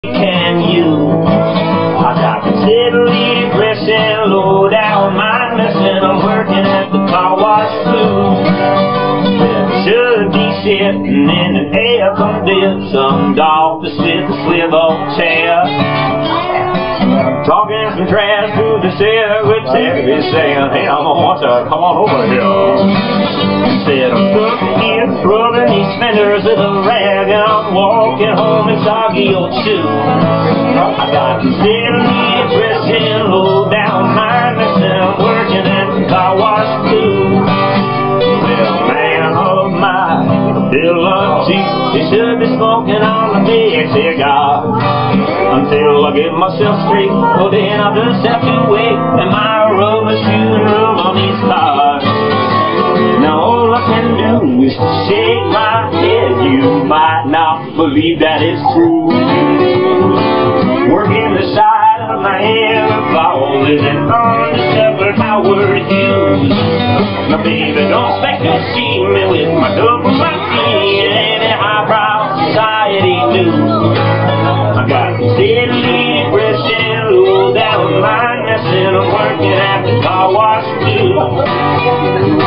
Can you? I got the steadily depressing, low down mindless, and I'm working at the car wash too. Should be sitting in an air conditioned office with a swivel chair, talking some trash to the secretary, saying, hey, I'm gonna want to come on over here. Said I'm stuck here rubbing these fenders with a rag, and I'm walking home in soggy old shoes. I got the steadily depressing, low down mindless, and I'm working at the car wash too. Well, man of my ability, they should be smoking on the big cigar until I get myself straight. Well, then I'll just have to wait in my rubber shoe and rub on these cars. Now all I can do is to shake my head. You might not believe that it's true. Working the side of my head, fall is an undiscovered Howard Hughes. Now baby, don't expect to see me with my double martini in any highbrow society news. I got steadily depressing, low down mindless, and I'm working at the car wash too.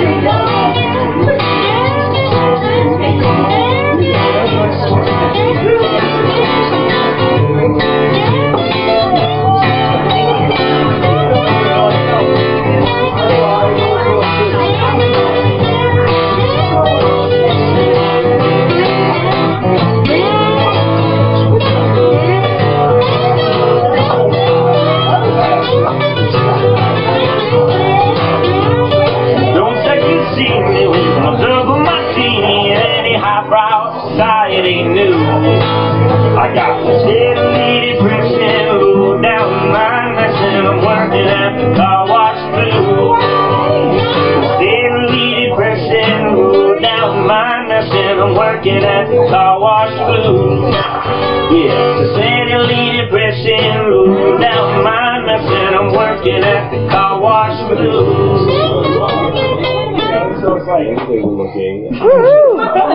Society news. I got the steadily depressing, low down mindless, and I'm working at the car wash too. Steadily depressing, low down mindless, and I'm working at the car wash too. Yeah, the steadily depressing, low down mindless, and I'm working at the car wash too. So it's like looking.